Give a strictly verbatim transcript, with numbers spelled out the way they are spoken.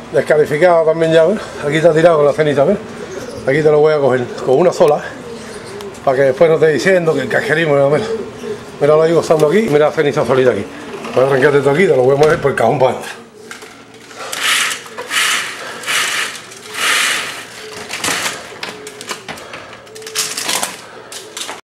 descalificado también ya, ¿ves? Aquí está tirado con la ceniza, ¿ves? Aquí te lo voy a coger con una sola, para que después no esté diciendo que el casquerismo, mira, mira, mira lo ahí gozando aquí, mira la ceniza solita aquí. Voy a arrancarte esto aquí, te lo voy a mover por el cajón para adentro.